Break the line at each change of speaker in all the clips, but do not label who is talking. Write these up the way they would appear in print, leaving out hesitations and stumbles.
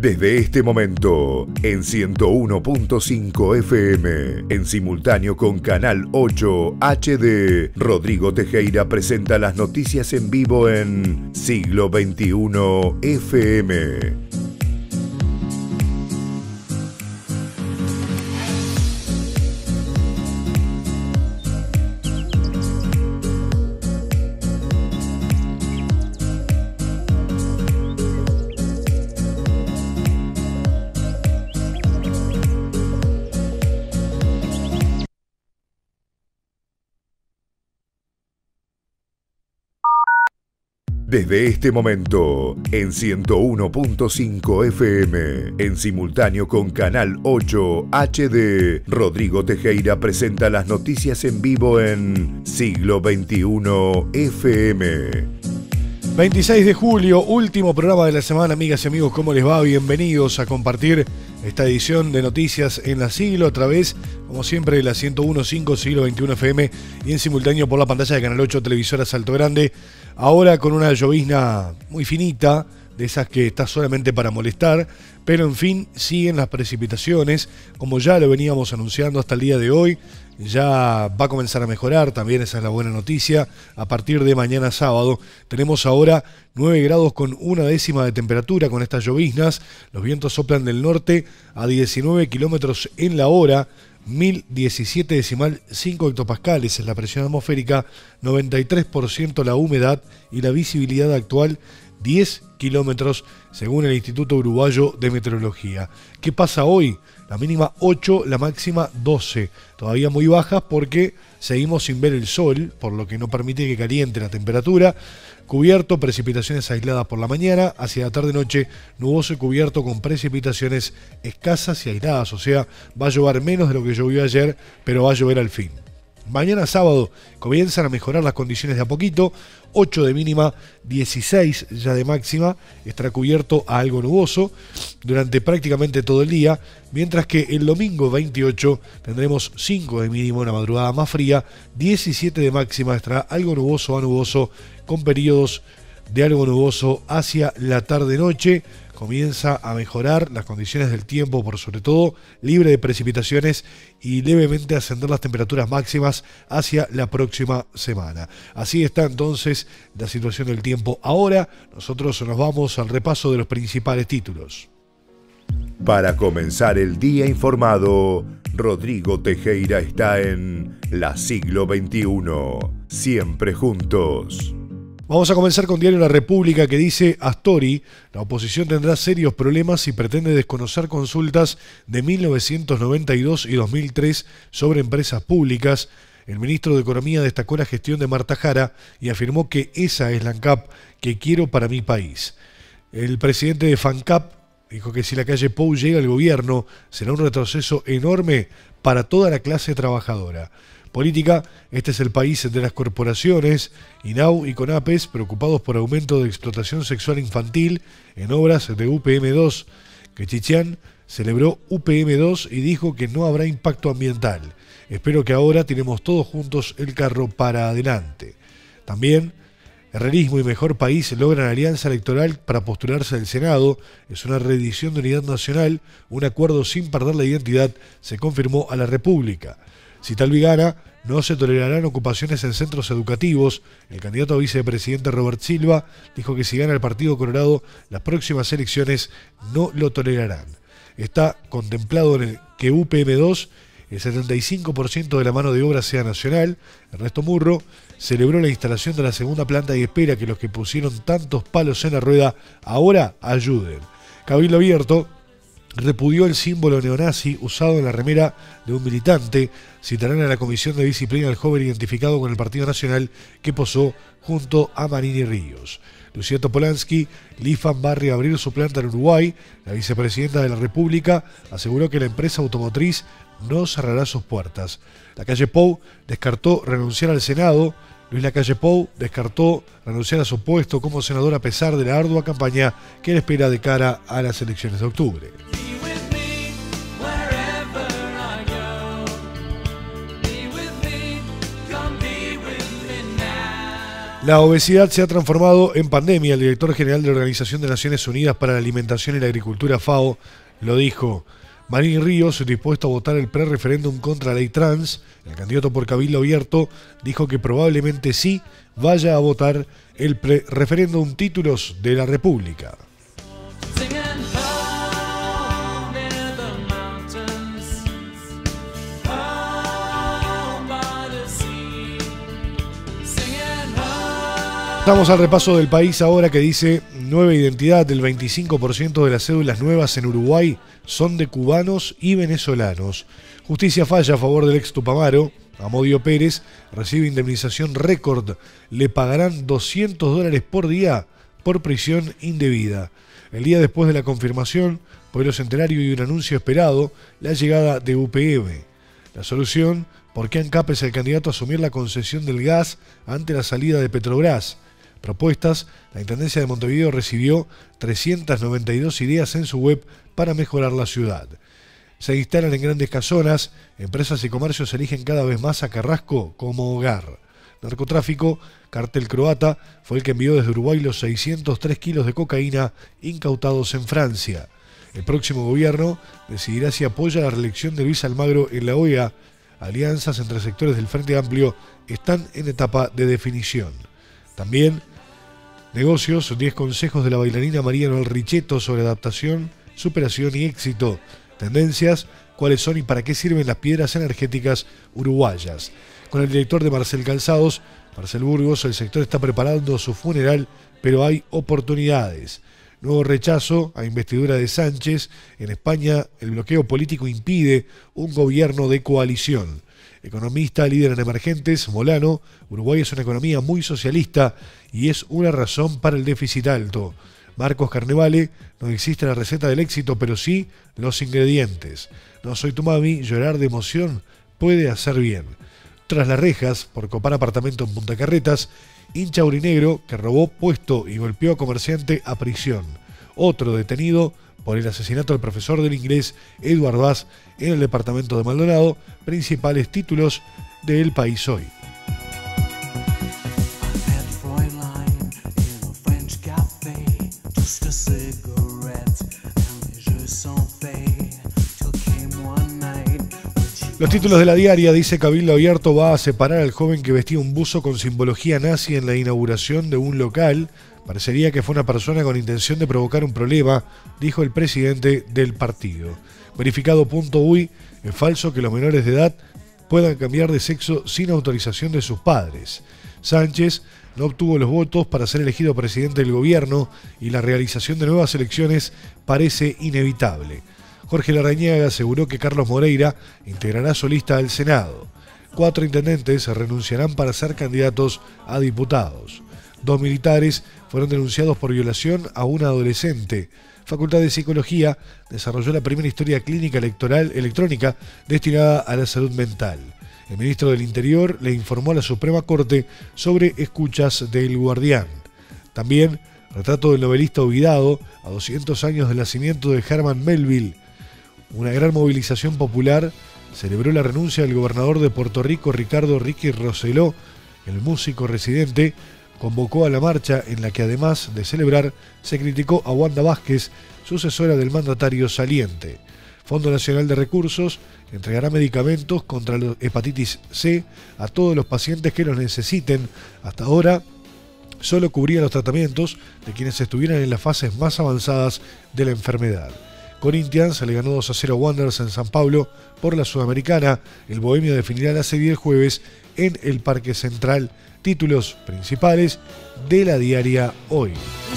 Desde este momento, en 101.5 FM, en simultáneo con Canal 8 HD, Rodrigo Tejera presenta las noticias en vivo en Siglo XXI FM. Desde este momento, en 101.5 FM, en simultáneo con Canal 8 HD, Rodrigo Tejera presenta las noticias en vivo en Siglo XXI FM.
26 de julio, último programa de la semana, amigas y amigos, ¿cómo les va? Bienvenidos a compartir esta edición de Noticias en la Siglo, a través, como siempre, de la 101.5 Siglo XXI FM y en simultáneo por la pantalla de Canal 8 Televisora Salto Grande. Ahora con una llovizna muy finita, de esas que está solamente para molestar, pero en fin, siguen las precipitaciones, como ya lo veníamos anunciando hasta el día de hoy. Ya va a comenzar a mejorar, también esa es la buena noticia. A partir de mañana sábado tenemos ahora 9 grados con 1/10 de temperatura con estas lloviznas. Los vientos soplan del norte a 19 kilómetros en la hora, 1017,5 hectopascales es la presión atmosférica, 93% la humedad y la visibilidad actual 10 kilómetros según el Instituto Uruguayo de Meteorología. ¿Qué pasa hoy? La mínima 8, la máxima 12. Todavía muy bajas porque seguimos sin ver el sol, por lo que no permite que caliente la temperatura. Cubierto, precipitaciones aisladas por la mañana, hacia la tarde-noche nuboso y cubierto con precipitaciones escasas y aisladas, o sea, va a llover menos de lo que llovió ayer, pero va a llover al fin. Mañana sábado comienzan a mejorar las condiciones de a poquito, 8 de mínima, 16 ya de máxima, estará cubierto a algo nuboso durante prácticamente todo el día, mientras que el domingo 28 tendremos 5 de mínima, una madrugada más fría, 17 de máxima, estará algo nuboso a nuboso, con periodos de algo nuboso hacia la tarde-noche. Comienza a mejorar las condiciones del tiempo, por sobre todo libre de precipitaciones, y levemente ascender las temperaturas máximas hacia la próxima semana. Así está entonces la situación del tiempo. Ahora nosotros nos vamos al repaso de los principales títulos.
Para comenzar el día informado, Rodrigo Tejera está en la Siglo XXI, siempre juntos.
Vamos a comenzar con Diario La República, que dice: Astori, la oposición tendrá serios problemas si pretende desconocer consultas de 1992 y 2003 sobre empresas públicas. El ministro de Economía destacó la gestión de Marta Jara y afirmó que esa es la ANCAP que quiero para mi país. El presidente de FANCAP dijo que si la calle Pou llega al gobierno será un retroceso enorme para toda la clase trabajadora. Política: este es el país de las corporaciones. INAU y CONAPES preocupados por aumento de explotación sexual infantil en obras de UPM2. Quechichán celebró UPM2 y dijo que no habrá impacto ambiental. Espero que ahora tiremos todos juntos el carro para adelante. También Herrerismo y Mejor País logran alianza electoral para postularse al Senado. Es una reedición de Unidad Nacional. Un acuerdo sin perder la identidad se confirmó a la República. Si Talvi gana, no se tolerarán ocupaciones en centros educativos. El candidato a vicepresidente Robert Silva dijo que si gana el Partido Colorado, las próximas elecciones no lo tolerarán. Está contemplado en el que UPM2, el 75% de la mano de obra sea nacional. Ernesto Murro celebró la instalación de la segunda planta y espera que los que pusieron tantos palos en la rueda ahora ayuden. Cabildo Abierto repudió el símbolo neonazi usado en la remera de un militante. Citarán a la Comisión de Disciplina al joven identificado con el Partido Nacional que posó junto a Marini Ríos. Lucía Topolansky, Lifan va a reabrir su planta en Uruguay. La vicepresidenta de la República aseguró que la empresa automotriz no cerrará sus puertas. La calle Pou descartó renunciar al Senado. Luis Lacalle Pou descartó renunciar a su puesto como senador a pesar de la ardua campaña que le espera de cara a las elecciones de octubre. La obesidad se ha transformado en pandemia. El director general de la Organización de Naciones Unidas para la Alimentación y la Agricultura, FAO, lo dijo. Marín Ríos, dispuesto a votar el pre-referéndum contra la ley trans, el candidato por Cabildo Abierto, dijo que probablemente sí vaya a votar el pre-referéndum. Títulos de la República. Estamos al repaso del país ahora, que dice: nueva identidad. El 25% de las cédulas nuevas en Uruguay son de cubanos y venezolanos. Justicia falla a favor del ex Tupamaro. Amodio Pérez recibe indemnización récord. Le pagarán $200 por día por prisión indebida. El día después de la confirmación, pueblo centenario y un anuncio esperado, la llegada de UPM. La solución: ¿por qué ANCAP es el candidato a asumir la concesión del gas ante la salida de Petrobras? Propuestas: la Intendencia de Montevideo recibió 392 ideas en su web para mejorar la ciudad. Se instalan en grandes casonas, empresas y comercios eligen cada vez más a Carrasco como hogar. Narcotráfico: cártel croata fue el que envió desde Uruguay los 603 kilos de cocaína incautados en Francia. El próximo gobierno decidirá si apoya la reelección de Luis Almagro en la OEA. Alianzas entre sectores del Frente Amplio están en etapa de definición. También negocios: 10 consejos de la bailarina María Noel Richetto sobre adaptación, superación y éxito. Tendencias: cuáles son y para qué sirven las piedras energéticas uruguayas. Con el director de Marcel Calzados, Marcel Burgos, el sector está preparando su funeral, pero hay oportunidades. Nuevo rechazo a investidura de Sánchez. En España, el bloqueo político impide un gobierno de coalición. Economista, líder en emergentes, Molano: Uruguay es una economía muy socialista y es una razón para el déficit alto. Marcos Carnevale: no existe la receta del éxito, pero sí los ingredientes. No soy tu mami, llorar de emoción puede hacer bien. Tras las rejas por copar apartamento en Punta Carretas, hincha aurinegro que robó puesto y golpeó a comerciante a prisión. Otro detenido por el asesinato del profesor del inglés Eduard Vaz en el departamento de Maldonado. Principales títulos de El País hoy. Los títulos de la diaria: dice Cabildo Abierto va a separar al joven que vestía un buzo con simbología nazi en la inauguración de un local. Parecería que fue una persona con intención de provocar un problema, dijo el presidente del partido. Verificado.uy: es falso que los menores de edad puedan cambiar de sexo sin autorización de sus padres. Sánchez no obtuvo los votos para ser elegido presidente del gobierno y la realización de nuevas elecciones parece inevitable. Jorge Larrañaga aseguró que Carlos Moreira integrará su lista al Senado. 4 intendentes renunciarán para ser candidatos a diputados. 2 militares fueron denunciados por violación a una adolescente. Facultad de Psicología desarrolló la primera historia clínica electrónica destinada a la salud mental. El ministro del Interior le informó a la Suprema Corte sobre escuchas del Guardián. También retrato del novelista olvidado a 200 años del nacimiento de Herman Melville. Una gran movilización popular celebró la renuncia del gobernador de Puerto Rico, Ricardo Ricky Rosselló. El músico residente convocó a la marcha en la que, además de celebrar, se criticó a Wanda Vázquez, sucesora del mandatario saliente. Fondo Nacional de Recursos entregará medicamentos contra la hepatitis C a todos los pacientes que los necesiten. Hasta ahora solo cubría los tratamientos de quienes estuvieran en las fases más avanzadas de la enfermedad. Corinthians le ganó 2-0 a Wanderers en San Pablo por la Sudamericana. El Bohemio definirá la serie el jueves en el Parque Central. Títulos principales de la diaria Hoy.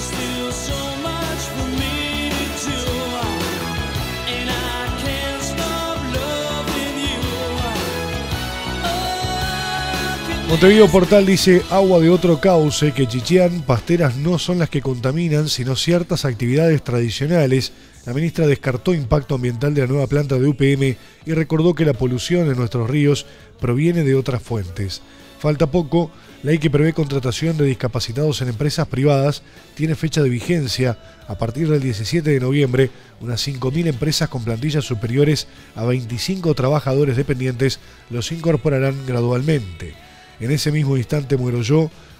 Montevideo Portal dice: agua de otro cauce, que chichean, pasteras no son las que contaminan, sino ciertas actividades tradicionales. La ministra descartó impacto ambiental de la nueva planta de UPM y recordó que la polución en nuestros ríos proviene de otras fuentes. Falta poco. Ley que prevé contratación de discapacitados en empresas privadas tiene fecha de vigencia. A partir del 17 de noviembre, unas 5.000 empresas con plantillas superiores a 25 trabajadores dependientes los incorporarán gradualmente. En ese mismo instante muero yo,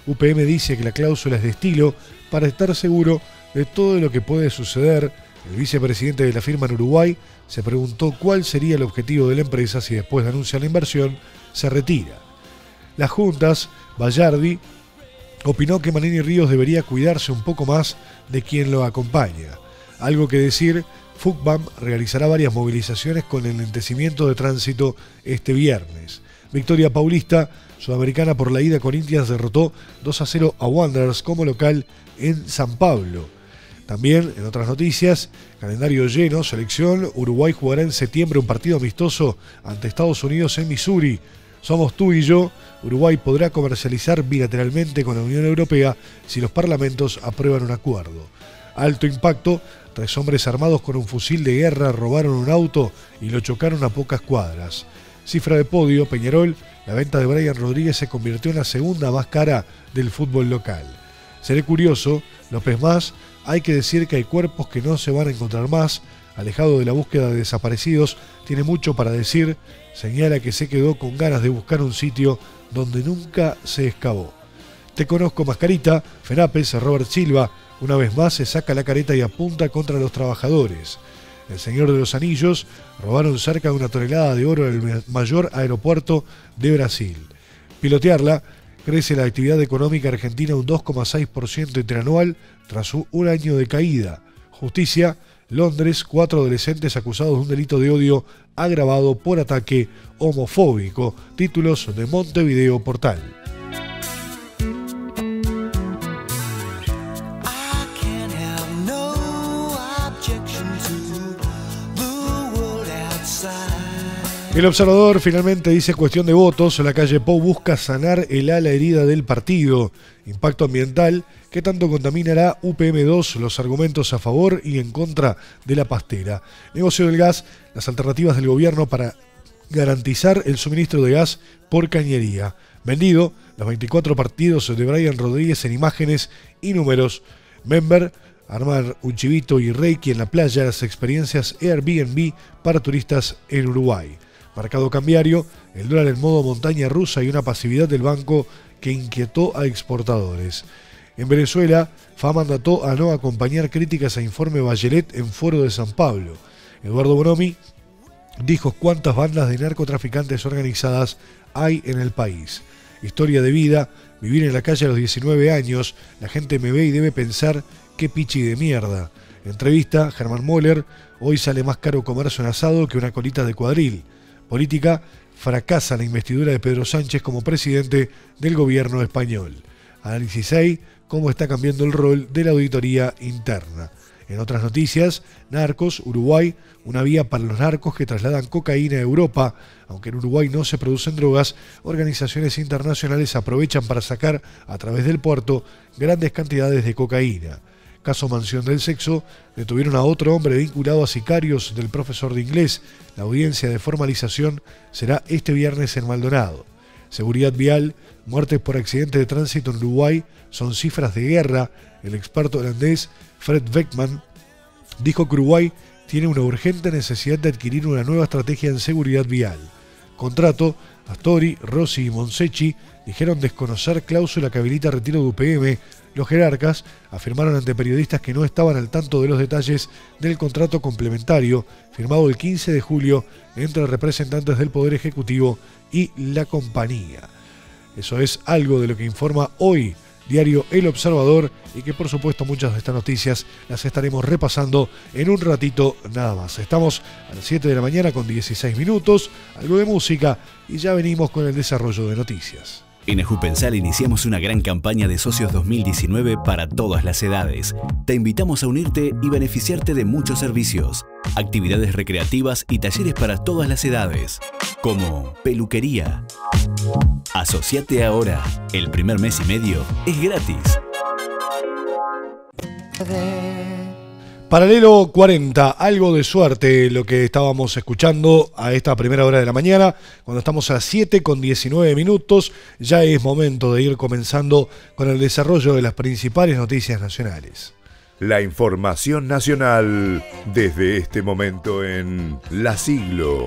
UPM dice que la cláusula es de estilo para estar seguro de todo lo que puede suceder. El vicepresidente de la firma en Uruguay se preguntó cuál sería el objetivo de la empresa si después de anunciar la inversión se retira. Las juntas, Bayardi opinó que Manini Ríos debería cuidarse un poco más de quien lo acompaña. Algo que decir, FUCBAM realizará varias movilizaciones con el lentecimiento de tránsito este viernes. Victoria Paulista, sudamericana por la ida, Corinthians derrotó 2-0 a Wanderers como local en San Pablo. También, en otras noticias, calendario lleno, selección, Uruguay jugará en septiembre un partido amistoso ante Estados Unidos en Missouri. Somos tú y yo. Uruguay podrá comercializar bilateralmente con la Unión Europea si los parlamentos aprueban un acuerdo. Alto impacto, 3 hombres armados con un fusil de guerra robaron un auto y lo chocaron a pocas cuadras. Cifra de podio, Peñarol, la venta de Brian Rodríguez se convirtió en la segunda más cara del fútbol local. Seré curioso, López Más, hay que decir que hay cuerpos que no se van a encontrar más. Alejado de la búsqueda de desaparecidos, tiene mucho para decir. Señala que se quedó con ganas de buscar un sitio donde nunca se excavó. Te conozco, mascarita. Fenapes, Robert Silva, una vez más se saca la careta y apunta contra los trabajadores. El Señor de los Anillos, robaron cerca de 1 tonelada de oro en el mayor aeropuerto de Brasil. Pilotearla, crece la actividad económica argentina un 2,6% interanual tras un año de caída. Justicia, Londres, 4 adolescentes acusados de un delito de odio agravado por ataque homofóbico. Títulos de Montevideo Portal. El Observador finalmente dice cuestión de votos. La calle Pou busca sanar el ala herida del partido. Impacto ambiental. ¿Qué tanto contaminará UPM2? Los argumentos a favor y en contra de la pastera. Negocio del gas. Las alternativas del gobierno para garantizar el suministro de gas por cañería. Vendido. Los 24 partidos de Brian Rodríguez en imágenes y números. Member. Armar un chivito y reiki en la playa. Las experiencias Airbnb para turistas en Uruguay. Mercado cambiario, el dólar en modo montaña rusa y una pasividad del banco que inquietó a exportadores. En Venezuela, FA mandató a no acompañar críticas a informe Bachelet en Foro de San Pablo. Eduardo Bonomi dijo cuántas bandas de narcotraficantes organizadas hay en el país. Historia de vida, vivir en la calle a los 19 años, la gente me ve y debe pensar qué pichi de mierda. Entrevista, Germán Moller, hoy sale más caro comerse un asado que una colita de cuadril. Política, fracasa la investidura de Pedro Sánchez como presidente del gobierno español. Análisis 6, cómo está cambiando el rol de la auditoría interna. En otras noticias, narcos, Uruguay, una vía para los narcos que trasladan cocaína a Europa. Aunque en Uruguay no se producen drogas, organizaciones internacionales aprovechan para sacar a través del puerto grandes cantidades de cocaína. Caso Mansión del Sexo, detuvieron a otro hombre vinculado a sicarios del profesor de inglés. La audiencia de formalización será este viernes en Maldonado. Seguridad vial, muertes por accidente de tránsito en Uruguay son cifras de guerra. El experto holandés Fred Beckman dijo que Uruguay tiene una urgente necesidad de adquirir una nueva estrategia en seguridad vial. Contrato, Astori, Rossi y Monsecchi dijeron desconocer cláusula que habilita retiro de UPM. Los jerarcas afirmaron ante periodistas que no estaban al tanto de los detalles del contrato complementario firmado el 15 de julio entre representantes del Poder Ejecutivo y la compañía. Eso es algo de lo que informa hoy diario El Observador y que por supuesto muchas de estas noticias las estaremos repasando en un ratito nada más. Estamos a las 7 de la mañana con 16 minutos, algo de música y ya venimos con el desarrollo de noticias.
En Ajupensal iniciamos una gran campaña de socios 2019 para todas las edades. Te invitamos a unirte y beneficiarte de muchos servicios, actividades recreativas y talleres para todas las edades, como peluquería. Asociate ahora, el primer mes y medio es gratis.
Paralelo 40, algo de suerte lo que estábamos escuchando a esta primera hora de la mañana, cuando estamos a las 7 con 19 minutos, ya es momento de ir comenzando con el desarrollo de las principales noticias nacionales.
La información nacional desde este momento en La Siglo.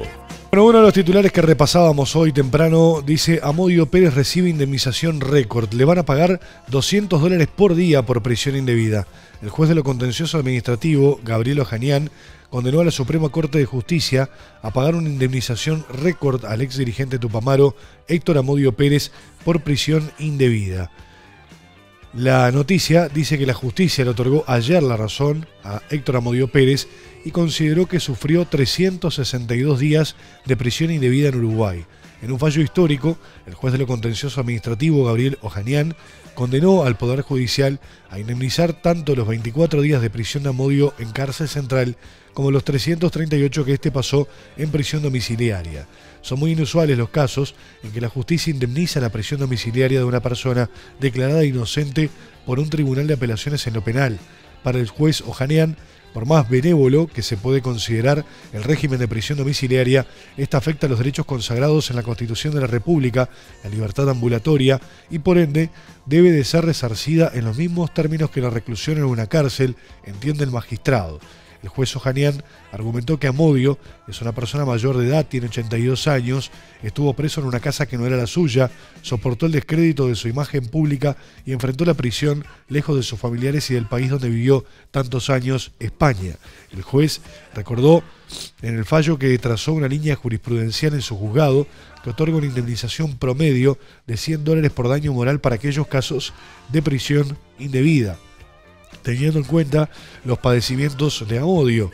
Bueno, uno de los titulares que repasábamos hoy temprano dice: Amodio Pérez recibe indemnización récord. Le van a pagar $200 por día por prisión indebida. El juez de lo contencioso administrativo, Gabriel Ojanian, condenó a la Suprema Corte de Justicia a pagar una indemnización récord al ex dirigente tupamaro Héctor Amodio Pérez por prisión indebida. La noticia dice que la justicia le otorgó ayer la razón a Héctor Amodio Pérez y consideró que sufrió 362 días de prisión indebida en Uruguay. En un fallo histórico, el juez de lo contencioso administrativo, Gabriel Ojanian, condenó al Poder Judicial a indemnizar tanto los 24 días de prisión de Amodio en cárcel central como los 338 que este pasó en prisión domiciliaria. Son muy inusuales los casos en que la justicia indemniza la prisión domiciliaria de una persona declarada inocente por un tribunal de apelaciones en lo penal. Para el juez Ojanian, por más benévolo que se puede considerar el régimen de prisión domiciliaria, esta afecta a los derechos consagrados en la Constitución de la República, la libertad ambulatoria, y por ende debe de ser resarcida en los mismos términos que la reclusión en una cárcel, entiende el magistrado. El juez Ojanian argumentó que Amodio es una persona mayor de edad, tiene 82 años, estuvo preso en una casa que no era la suya, soportó el descrédito de su imagen pública y enfrentó la prisión lejos de sus familiares y del país donde vivió tantos años, España. El juez recordó en el fallo que trazó una línea jurisprudencial en su juzgado que otorga una indemnización promedio de $100 por daño moral para aquellos casos de prisión indebida, teniendo en cuenta los padecimientos de Amodio.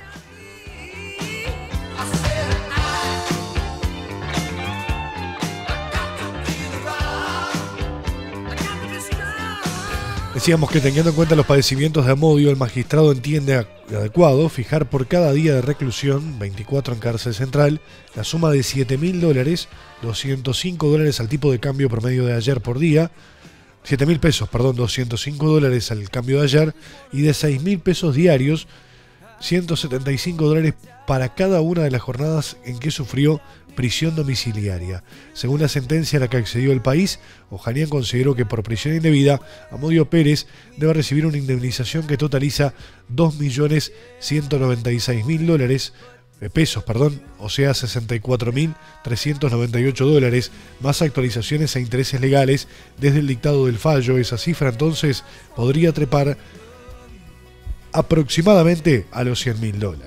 Decíamos que teniendo en cuenta los padecimientos de Amodio, el magistrado entiende adecuado fijar por cada día de reclusión, 24 en cárcel central, la suma de $7.000, $205 al tipo de cambio promedio de ayer por día, 7.000 pesos, perdón, $205 al cambio de ayer, y de 6.000 pesos diarios, $175 para cada una de las jornadas en que sufrió prisión domiciliaria. Según la sentencia a la que accedió el país, Ojanian consideró que por prisión indebida, Amodio Pérez debe recibir una indemnización que totaliza $2.196.000 pesos, o sea, $64.398, más actualizaciones e intereses legales desde el dictado del fallo. Esa cifra entonces podría trepar aproximadamente a los $100.000.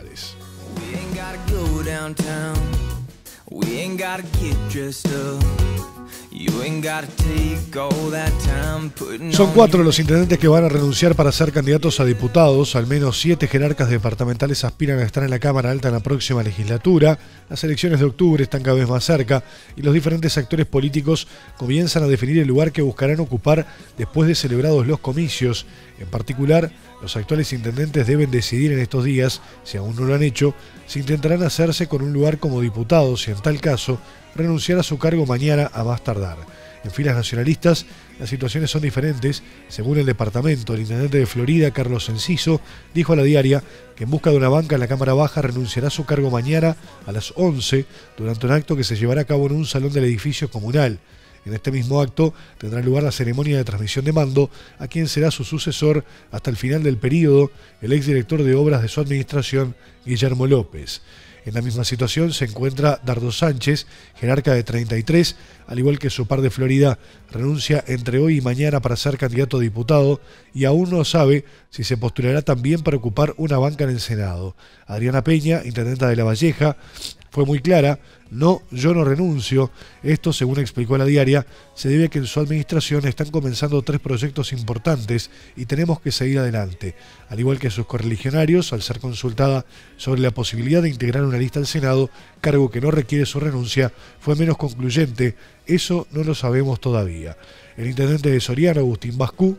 Son 4 los intendentes que van a renunciar para ser candidatos a diputados. Al menos 7 jerarcas departamentales aspiran a estar en la Cámara Alta en la próxima legislatura. Las elecciones de octubre están cada vez más cerca y los diferentes actores políticos comienzan a definir el lugar que buscarán ocupar después de celebrados los comicios. En particular, los actuales intendentes deben decidir en estos días, si aún no lo han hecho, si intentarán hacerse con un lugar como diputados y, en tal caso, renunciar a su cargo mañana a más tardar. En filas nacionalistas, las situaciones son diferentes. Según el departamento, el intendente de Florida, Carlos Enciso, dijo a La Diaria que en busca de una banca en la Cámara Baja renunciará a su cargo mañana a las 11 durante un acto que se llevará a cabo en un salón del edificio comunal. En este mismo acto tendrá lugar la ceremonia de transmisión de mando a quien será su sucesor hasta el final del periodo, el exdirector de obras de su administración, Guillermo López. En la misma situación se encuentra Dardo Sánchez, jerarca de 33, al igual que su par de Florida, renuncia entre hoy y mañana para ser candidato a diputado y aún no sabe si se postulará también para ocupar una banca en el Senado. Adriana Peña, intendenta de La Valleja, fue muy clara: no, yo no renuncio. Esto, según explicó a La Diaria, se debe a que en su administración están comenzando 3 proyectos importantes y tenemos que seguir adelante. Al igual que sus correligionarios, al ser consultada sobre la posibilidad de integrar una lista al Senado, cargo que no requiere su renuncia, fue menos concluyente: eso no lo sabemos todavía. El intendente de Soriano, Agustín Bascú,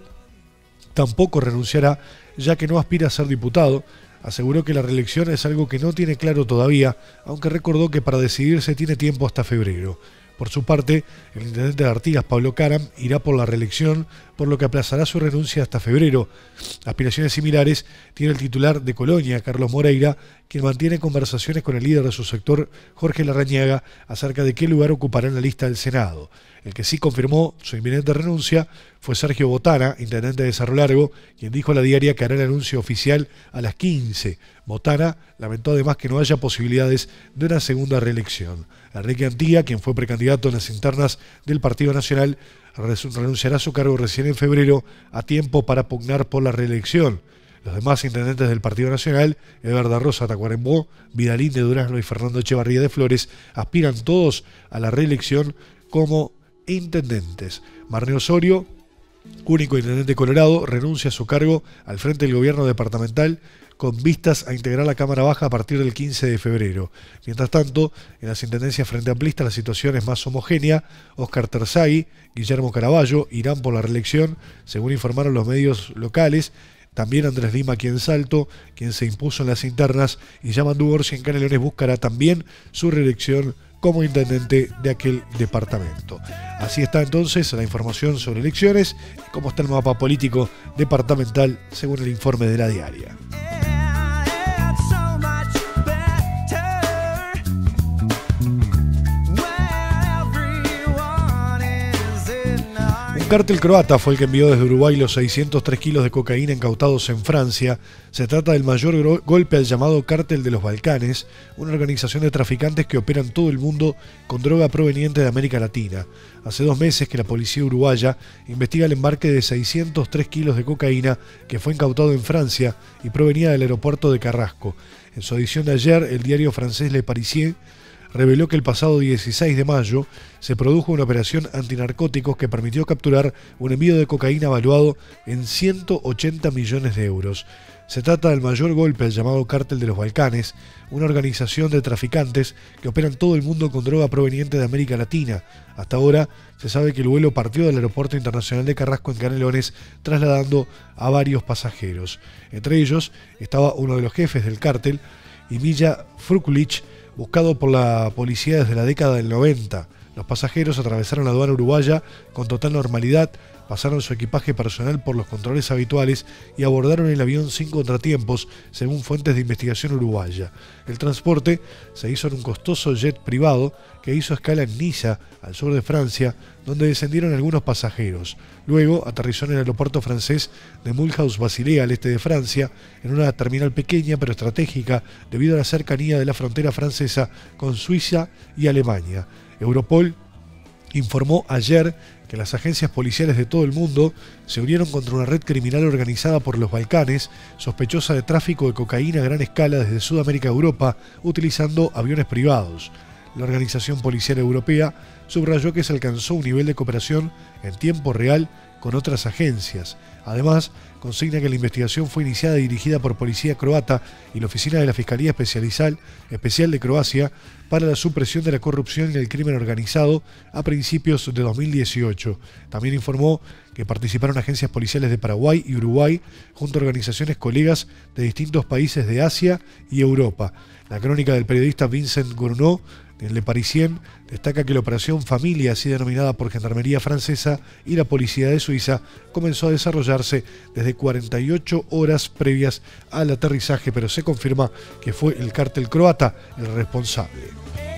tampoco renunciará, ya que no aspira a ser diputado. Aseguró que la reelección es algo que no tiene claro todavía, aunque recordó que para decidirse tiene tiempo hasta febrero. Por su parte, el intendente de Artigas, Pablo Caram, irá por la reelección, por lo que aplazará su renuncia hasta febrero. Aspiraciones similares tiene el titular de Colonia, Carlos Moreira, quien mantiene conversaciones con el líder de su sector, Jorge Larrañaga, acerca de qué lugar ocupará en la lista del Senado. El que sí confirmó su inminente renuncia fue Sergio Botana, intendente de Cerro Largo, quien dijo a la diaria que hará el anuncio oficial a las 15. Botana lamentó además que no haya posibilidades de una segunda reelección. Enrique Antía, quien fue precandidato en las internas del Partido Nacional, renunciará a su cargo recién en febrero, a tiempo para pugnar por la reelección. Los demás intendentes del Partido Nacional, Eber da Rosa Tacuarembó, Vidalín de Durazno y Fernando Echevarría de Flores, aspiran todos a la reelección como intendentes. Marne Osorio, único intendente colorado, renuncia a su cargo al frente del gobierno departamental con vistas a integrar la Cámara Baja a partir del 15 de febrero. Mientras tanto, en las intendencias Frente Amplista la situación es más homogénea. Óscar Terzaghi, Guillermo Caraballo irán por la reelección, según informaron los medios locales. También Andrés Lima aquí en Salto, quien se impuso en las internas, y Yamandu Orsi en Canelones buscará también su reelección como intendente de aquel departamento. Así está entonces la información sobre elecciones y cómo está el mapa político departamental según el informe de la diaria. Un cártel croata fue el que envió desde Uruguay los 603 kilos de cocaína incautados en Francia. Se trata del mayor golpe al llamado Cártel de los Balcanes, una organización de traficantes que opera en todo el mundo con droga proveniente de América Latina. Hace 2 meses que la policía uruguaya investiga el embarque de 603 kilos de cocaína que fue incautado en Francia y provenía del aeropuerto de Carrasco. En su edición de ayer, el diario francés Le Parisien reveló que el pasado 16 de mayo se produjo una operación antinarcóticos que permitió capturar un envío de cocaína valuado en 180 millones de euros. Se trata del mayor golpe al llamado Cártel de los Balcanes, una organización de traficantes que opera en todo el mundo con droga proveniente de América Latina. Hasta ahora se sabe que el vuelo partió del Aeropuerto Internacional de Carrasco en Canelones, trasladando a varios pasajeros. Entre ellos estaba uno de los jefes del cártel, Imija Frukulic, buscado por la policía desde la década del 90. Los pasajeros atravesaron la aduana uruguaya con total normalidad, pasaron su equipaje personal por los controles habituales y abordaron el avión sin contratiempos, según fuentes de investigación uruguaya. El transporte se hizo en un costoso jet privado que hizo escala en Niza, al sur de Francia, donde descendieron algunos pasajeros. Luego aterrizó en el aeropuerto francés de Mulhouse-Basilea, al este de Francia, en una terminal pequeña pero estratégica debido a la cercanía de la frontera francesa con Suiza y Alemania. Europol informó ayer que las agencias policiales de todo el mundo se unieron contra una red criminal organizada por los Balcanes, sospechosa de tráfico de cocaína a gran escala desde Sudamérica a Europa, utilizando aviones privados. La Organización Policial Europea subrayó que se alcanzó un nivel de cooperación en tiempo real con otras agencias. Además, consigna que la investigación fue iniciada y dirigida por Policía Croata y la Oficina de la Fiscalía Especial de Croacia para la supresión de la corrupción y el crimen organizado a principios de 2018. También informó que participaron agencias policiales de Paraguay y Uruguay junto a organizaciones colegas de distintos países de Asia y Europa. La crónica del periodista Vincent Gournot en Le Parisien destaca que la operación Familia, así denominada por Gendarmería francesa y la policía de Suiza, comenzó a desarrollarse desde 48 horas previas al aterrizaje, pero se confirma que fue el cártel croata el responsable.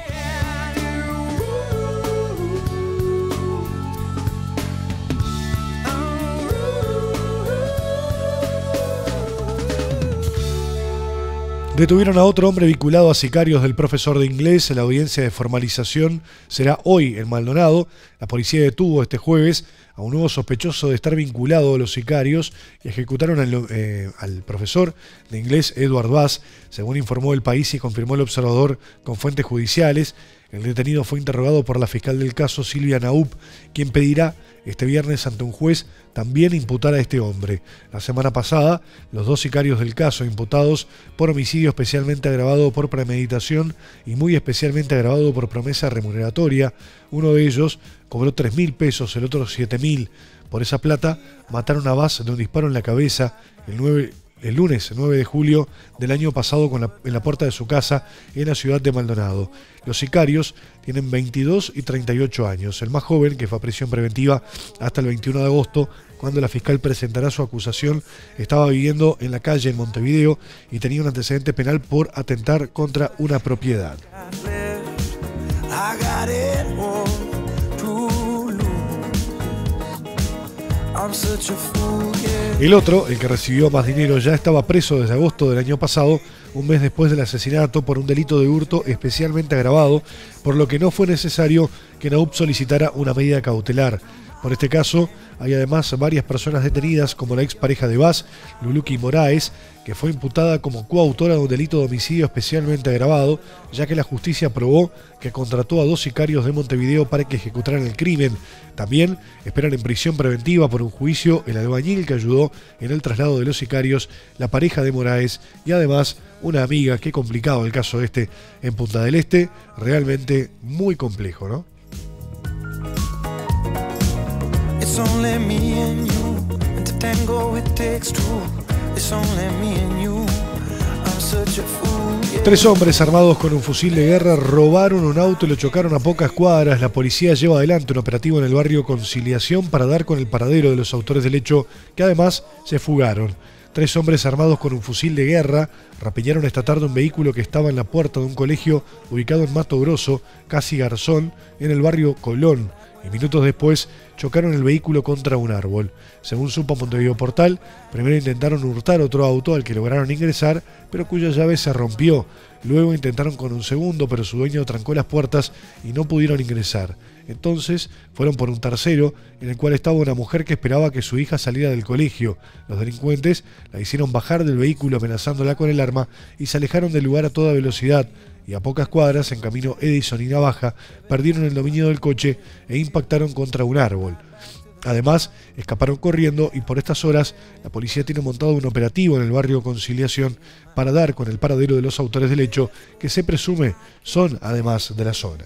Detuvieron a otro hombre vinculado a sicarios del profesor de inglés. La audiencia de formalización será hoy en Maldonado. La policía detuvo este jueves a un nuevo sospechoso de estar vinculado a los sicarios y ejecutaron al profesor de inglés Edward Bass, según informó El País y confirmó el observador con fuentes judiciales. El detenido fue interrogado por la fiscal del caso, Silvia Naup, quien pedirá este viernes ante un juez también imputar a este hombre. La semana pasada, los 2 sicarios del caso imputados por homicidio especialmente agravado por premeditación y muy especialmente agravado por promesa remuneratoria, uno de ellos cobró 3.000 pesos, el otro 7.000. Por esa plata mataron a Bass de un disparo en la cabeza el lunes 9 de julio del año pasado en la puerta de su casa en la ciudad de Maldonado. Los sicarios tienen 22 y 38 años. El más joven, que fue a prisión preventiva hasta el 21 de agosto, cuando la fiscal presentará su acusación, estaba viviendo en la calle en Montevideo y tenía un antecedente penal por atentar contra una propiedad. El otro, el que recibió más dinero, ya estaba preso desde agosto del año pasado, un mes después del asesinato, por un delito de hurto especialmente agravado, por lo que no fue necesario que Naub solicitara una medida cautelar. Por este caso, hay además varias personas detenidas, como la expareja de Vaz, Luluki Moraes, que fue imputada como coautora de un delito de homicidio especialmente agravado, ya que la justicia probó que contrató a 2 sicarios de Montevideo para que ejecutaran el crimen. También esperan en prisión preventiva por un juicio el albañil que ayudó en el traslado de los sicarios, la pareja de Moraes y además una amiga. Qué complicado el caso este en Punta del Este, realmente muy complejo, ¿no? It's only me and you, and to tango it takes two. It's only me and you, I'm such a fool. Yeah. 3 hombres armados con un fusil de guerra robaron un auto y lo chocaron a pocas cuadras. La policía lleva adelante un operativo en el barrio Conciliación para dar con el paradero de los autores del hecho, que además se fugaron. 3 hombres armados con un fusil de guerra rapiñaron esta tarde un vehículo que estaba en la puerta de un colegio ubicado en Mato Grosso, casi Garzón, en el barrio Colón, y minutos después chocaron el vehículo contra un árbol. Según supo Montevideo Portal, primero intentaron hurtar otro auto al que lograron ingresar, pero cuya llave se rompió. Luego intentaron con un segundo, pero su dueño trancó las puertas y no pudieron ingresar. Entonces fueron por un tercero, en el cual estaba una mujer que esperaba que su hija saliera del colegio. Los delincuentes la hicieron bajar del vehículo amenazándola con el arma y se alejaron del lugar a toda velocidad. Y a pocas cuadras, en camino Edison y Navaja, perdieron el dominio del coche e impactaron contra un árbol. Además, escaparon corriendo y por estas horas la policía tiene montado un operativo en el barrio Conciliación para dar con el paradero de los autores del hecho, que se presume son además de la zona.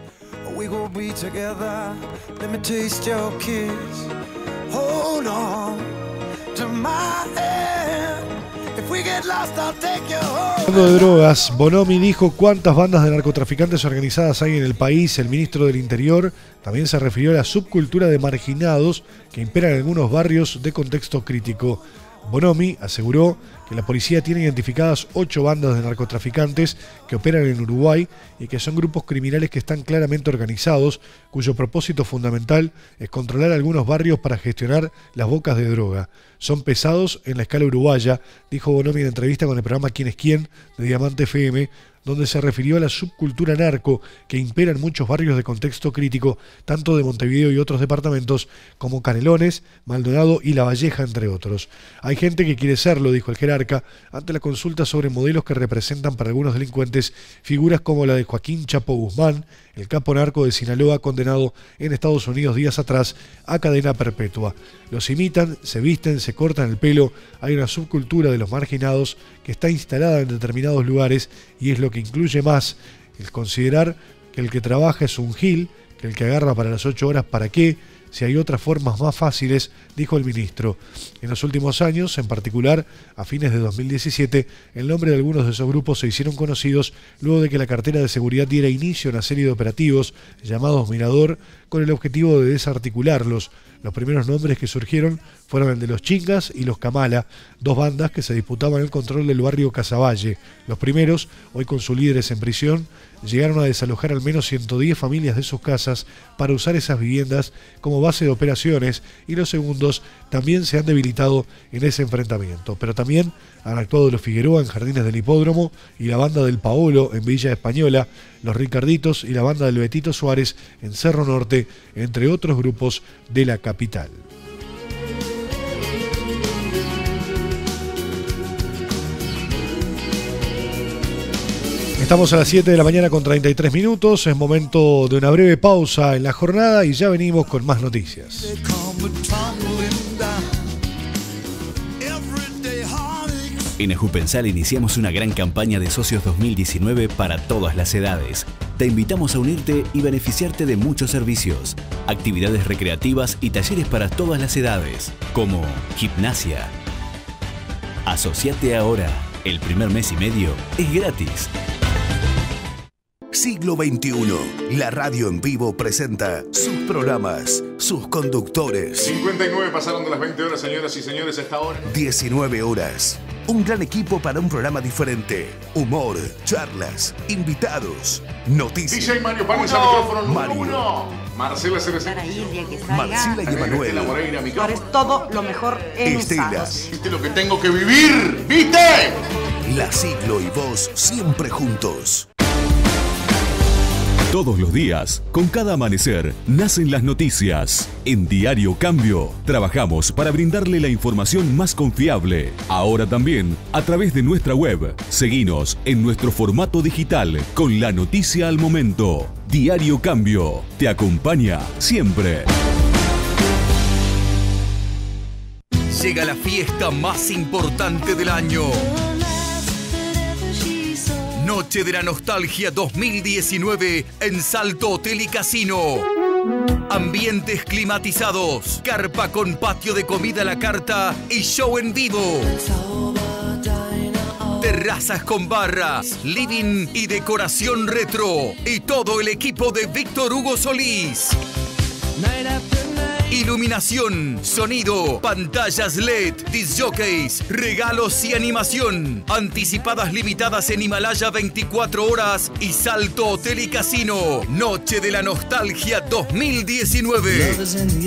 Hablando de drogas, Bonomi dijo cuántas bandas de narcotraficantes organizadas hay en el país. El ministro del Interior también se refirió a la subcultura de marginados que impera en algunos barrios de contexto crítico. Bonomi aseguró que la policía tiene identificadas 8 bandas de narcotraficantes que operan en Uruguay y que son grupos criminales que están claramente organizados, cuyo propósito fundamental es controlar algunos barrios para gestionar las bocas de droga. Son pesados en la escala uruguaya, dijo Bonomi en entrevista con el programa ¿Quién es quién? De Diamante FM, donde se refirió a la subcultura narco que impera en muchos barrios de contexto crítico, tanto de Montevideo y otros departamentos como Canelones, Maldonado y La Valleja, entre otros. Hay gente que quiere serlo, dijo el jerarca, ante la consulta sobre modelos que representan para algunos delincuentes figuras como la de Joaquín Chapo Guzmán, el capo narco de Sinaloa condenado en Estados Unidos días atrás a cadena perpetua. Los imitan, se visten, se cortan el pelo. Hay una subcultura de los marginados que está instalada en determinados lugares y es lo que incluye más el considerar que el que trabaja es un gil, que el que agarra para las 8 horas ¿para qué? Si hay otras formas más fáciles, dijo el ministro. En los últimos años, en particular a fines de 2017, el nombre de algunos de esos grupos se hicieron conocidos luego de que la cartera de seguridad diera inicio a una serie de operativos llamados Mirador con el objetivo de desarticularlos. Los primeros nombres que surgieron fueron el de los Chingas y los Kamala, 2 bandas que se disputaban el control del barrio Casaballe. Los primeros, hoy con sus líderes en prisión, llegaron a desalojar al menos 110 familias de sus casas para usar esas viviendas como base de operaciones, y los segundos también se han debilitado en ese enfrentamiento. Pero también han actuado los Figueroa en Jardines del Hipódromo y la banda del Paolo en Villa Española, los Ricarditos y la banda del Betito Suárez en Cerro Norte, entre otros grupos de la capital. Estamos a las 7 de la mañana con 33 minutos, es momento de una breve pausa en la jornada y ya venimos con más noticias.
En Ejupensal iniciamos una gran campaña de socios 2019 para todas las edades. Te invitamos a unirte y beneficiarte de muchos servicios, actividades recreativas y talleres para todas las edades, como gimnasia. Asociate ahora, el primer mes y medio es gratis. Siglo XXI. La radio en vivo presenta sus programas, sus conductores.
59 pasaron de las 20 horas, señoras y señores, hasta ahora.
19 horas. Un gran equipo para un programa diferente. Humor, charlas, invitados, noticias.
DJ Mario Paniza, micrófono
Mario.
número 1. Marcela Cereceda.
Marcela y Emanuel.
Moreira, micrófono.
Es todo lo mejor en
Estelas.
¿Viste lo que tengo que vivir? ¿Viste?
La Siglo y vos siempre juntos.
Todos los días, con cada amanecer, nacen las noticias. En Diario Cambio, trabajamos para brindarle la información más confiable. Ahora también, a través de nuestra web. Seguinos en nuestro formato digital, con la noticia al momento. Diario Cambio, te acompaña siempre.
Llega la fiesta más importante del año. Noche de la Nostalgia 2019 en Salto Hotel y Casino. Ambientes climatizados, carpa con patio de comida a la carta y show en vivo. Terrazas con barras, living y decoración retro. Y todo el equipo de Víctor Hugo Solís. Iluminación, sonido, pantallas LED, disc jockeys, regalos y animación. Anticipadas limitadas en Himalaya 24 horas y Salto Hotel y Casino. Noche de la Nostalgia 2019.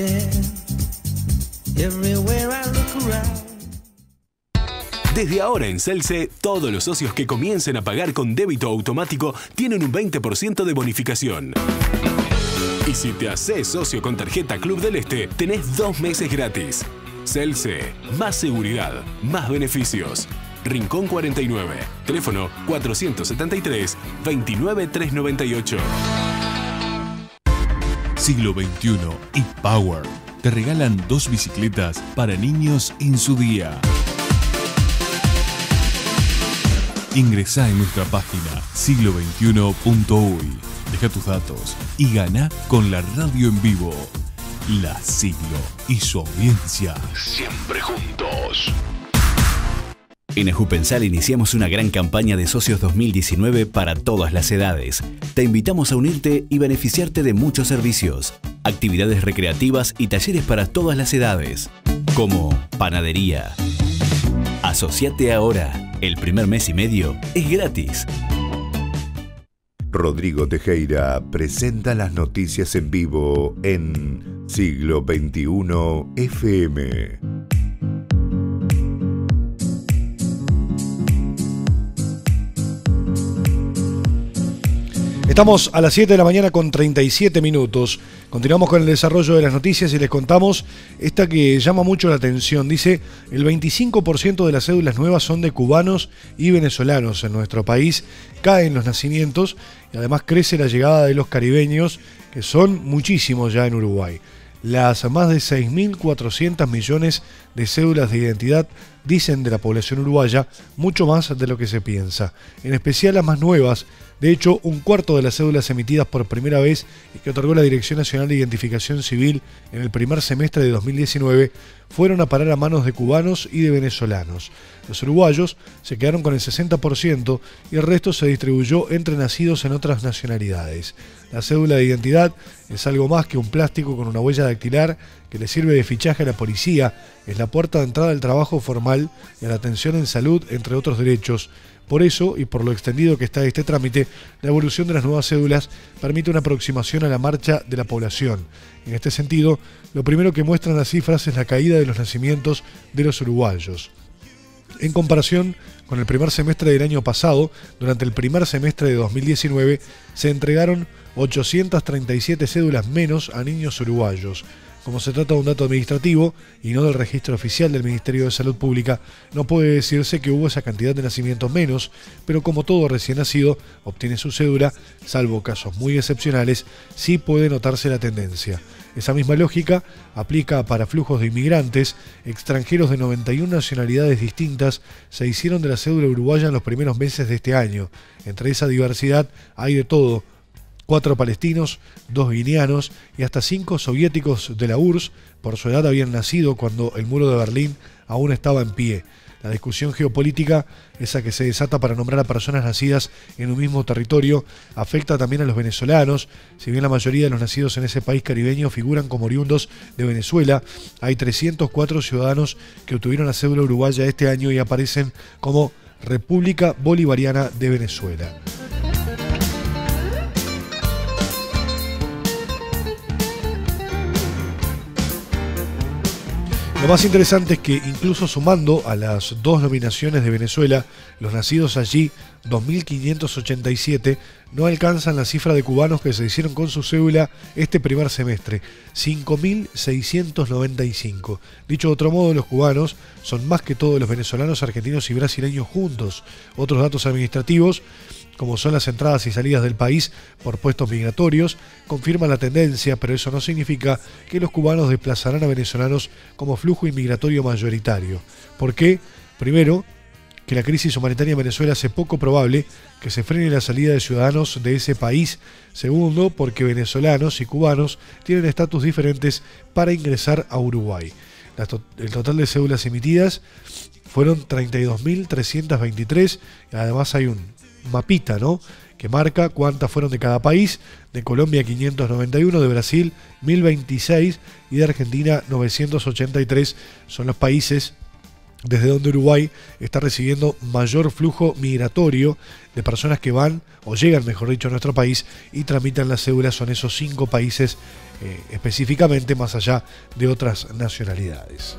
Desde ahora en Celce, todos los socios que comiencen a pagar con débito automático tienen un 20% de bonificación. Y si te haces socio con tarjeta Club del Este, tenés 2 meses gratis. Celce, más seguridad, más beneficios. Rincón 49, teléfono 473-29398.
Siglo XXI y Power te regalan 2 bicicletas para niños en su día. Ingresá en nuestra página siglo21.uy. Deja tus datos y gana con la radio en vivo. La Siglo y su audiencia.
Siempre juntos. En Ajupensal iniciamos una gran campaña de socios 2019 para todas las edades. Te invitamos a unirte y beneficiarte de muchos servicios, actividades recreativas y talleres para todas las edades, como panadería. Asociate ahora. El primer mes y medio es gratis.
Rodrigo Tejera presenta las noticias en vivo en Siglo XXI FM.
Estamos a las 7 de la mañana con 37 minutos. Continuamos con el desarrollo de las noticias y les contamos esta que llama mucho la atención. Dice, el 25% de las cédulas nuevas son de cubanos y venezolanos en nuestro país. Caen los nacimientos y además crece la llegada de los caribeños, que son muchísimos ya en Uruguay. Las más de 6.400 millones de cédulas de identidad dicen de la población uruguaya mucho más de lo que se piensa, en especial las más nuevas. De hecho, un cuarto de las cédulas emitidas por primera vez y que otorgó la Dirección Nacional de Identificación Civil en el primer semestre de 2019 fueron a parar a manos de cubanos y de venezolanos. Los uruguayos se quedaron con el 60% y el resto se distribuyó entre nacidos en otras nacionalidades. La cédula de identidad es algo más que un plástico con una huella dactilar que le sirve de fichaje a la policía, es la puerta de entrada al trabajo formal y a la atención en salud, entre otros derechos. Por eso, y por lo extendido que está este trámite, la evolución de las nuevas cédulas permite una aproximación a la marcha de la población. En este sentido, lo primero que muestran las cifras es la caída de los nacimientos de los uruguayos. En comparación con el primer semestre del año pasado, durante el primer semestre de 2019 se entregaron 837 cédulas menos a niños uruguayos. Como se trata de un dato administrativo y no del registro oficial del Ministerio de Salud Pública, no puede decirse que hubo esa cantidad de nacimientos menos, pero como todo recién nacido obtiene su cédula, salvo casos muy excepcionales, sí puede notarse la tendencia. Esa misma lógica aplica para flujos de inmigrantes. Extranjeros de 91 nacionalidades distintas se hicieron de la cédula uruguaya en los primeros meses de este año. Entre esa diversidad hay de todo: 4 palestinos, 2 guineanos y hasta 5 soviéticos de la URSS. Por su edad habían nacido cuando el muro de Berlín aún estaba en pie. La discusión geopolítica, esa que se desata para nombrar a personas nacidas en un mismo territorio, afecta también a los venezolanos. Si bien la mayoría de los nacidos en ese país caribeño figuran como oriundos de Venezuela, hay 304 ciudadanos que obtuvieron la cédula uruguaya este año y aparecen como República Bolivariana de Venezuela. Lo más interesante es que incluso sumando a las dos nominaciones de Venezuela, los nacidos allí, 2.587, no alcanzan la cifra de cubanos que se hicieron con su cédula este primer semestre, 5.695. Dicho de otro modo, los cubanos son más que todos los venezolanos, argentinos y brasileños juntos. Otros datos administrativos, como son las entradas y salidas del país por puestos migratorios, confirman la tendencia, pero eso no significa que los cubanos desplazarán a venezolanos como flujo inmigratorio mayoritario. ¿Por qué? Primero, que la crisis humanitaria en Venezuela hace poco probable que se frene la salida de ciudadanos de ese país. Segundo, porque venezolanos y cubanos tienen estatus diferentes para ingresar a Uruguay. El total de cédulas emitidas fueron 32.323, y además hay un mapita, ¿no?, que marca cuántas fueron de cada país. De Colombia 591, de Brasil 1026 y de Argentina 983. Son los países desde donde Uruguay está recibiendo mayor flujo migratorio de personas que van, o llegan mejor dicho, a nuestro país y tramitan las cédulas. Son esos 5 países específicamente, más allá de otras nacionalidades.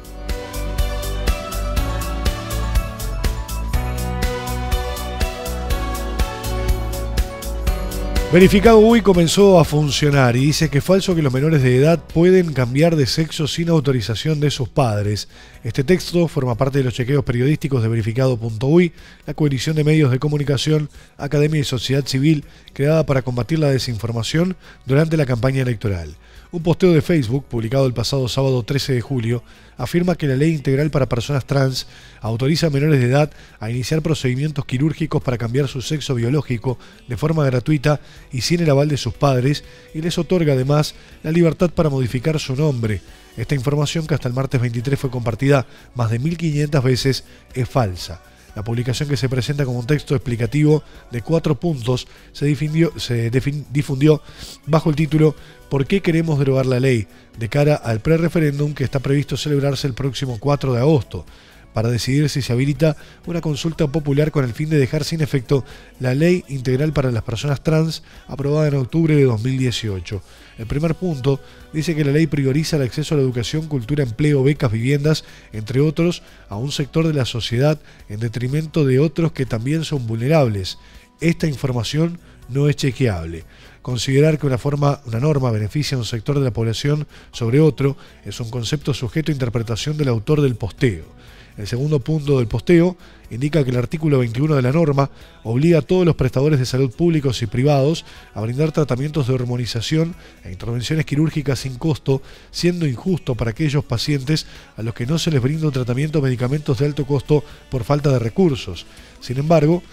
Verificado UI comenzó a funcionar y dice que es falso que los menores de edad pueden cambiar de sexo sin autorización de sus padres. Este texto forma parte de los chequeos periodísticos de Verificado.uy, la coalición de medios de comunicación, academia y sociedad civil creada para combatir la desinformación durante la campaña electoral. Un posteo de Facebook, publicado el pasado sábado 13 de julio, afirma que la Ley Integral para Personas Trans autoriza a menores de edad a iniciar procedimientos quirúrgicos para cambiar su sexo biológico de forma gratuita y sin el aval de sus padres, y les otorga además la libertad para modificar su nombre. Esta información, que hasta el martes 23 fue compartida más de 1.500 veces, es falsa. La publicación, que se presenta como un texto explicativo de 4 puntos, se difundió bajo el título ¿Por qué queremos derogar la ley?, de cara al pre-referéndum que está previsto celebrarse el próximo 4 de agosto, para decidir si se habilita una consulta popular con el fin de dejar sin efecto la Ley Integral para las Personas Trans, aprobada en octubre de 2018. El primer punto dice que la ley prioriza el acceso a la educación, cultura, empleo, becas, viviendas, entre otros, a un sector de la sociedad en detrimento de otros que también son vulnerables. Esta información no es chequeable. Considerar que una norma beneficia a un sector de la población sobre otro es un concepto sujeto a interpretación del autor del posteo. El segundo punto del posteo indica que el artículo 21 de la norma obliga a todos los prestadores de salud públicos y privados a brindar tratamientos de hormonización e intervenciones quirúrgicas sin costo, siendo injusto para aquellos pacientes a los que no se les brinda un tratamiento o medicamentos de alto costo por falta de recursos. Sin embargo,